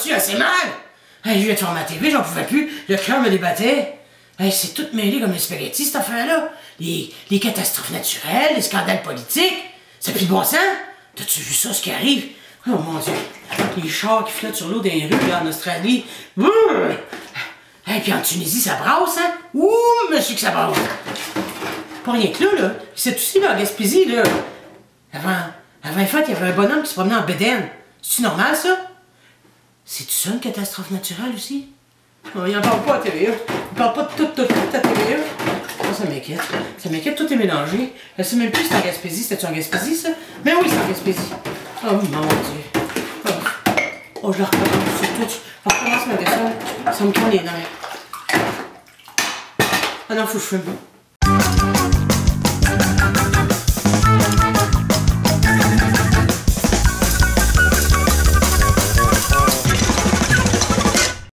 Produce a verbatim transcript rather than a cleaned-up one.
vas-tu assez mal? Hey, je viens de faire ma T V, j'en pouvais plus. Le cœur me débattait. Hey, c'est tout mêlé comme les spaghettis, cette affaire-là. Les, les catastrophes naturelles, les scandales politiques. Ça plus de bon sens? T'as-tu vu ça, ce qui arrive? Oh mon Dieu. Les chars qui flottent sur l'eau des rues, là, en Australie. Bouh! Hey, puis en Tunisie, ça brasse, hein? Ouh, monsieur, que ça brasse! Pas rien que là, là. C'est aussi, là, en Gaspésie, là. Avant, avant les fêtes, il y avait un bonhomme qui se promenait en bédaine. C'est-tu normal, ça? C'est-tu ça, une catastrophe naturelle aussi? Oh, il en parle pas à T V A. Il parle pas de tout, tout, tout à T V A. Oh, ça m'inquiète. Ça m'inquiète, tout est mélangé. Je sais même plus si c'est en Gaspésie. C'était-tu en Gaspésie, ça? Mais oui, c'est en Gaspésie. Oh, mon Dieu. Oh, oh je la recommence sur tout. Je recommence ma descente. Ça me prend les nerfs. Ah non, faut que je fume.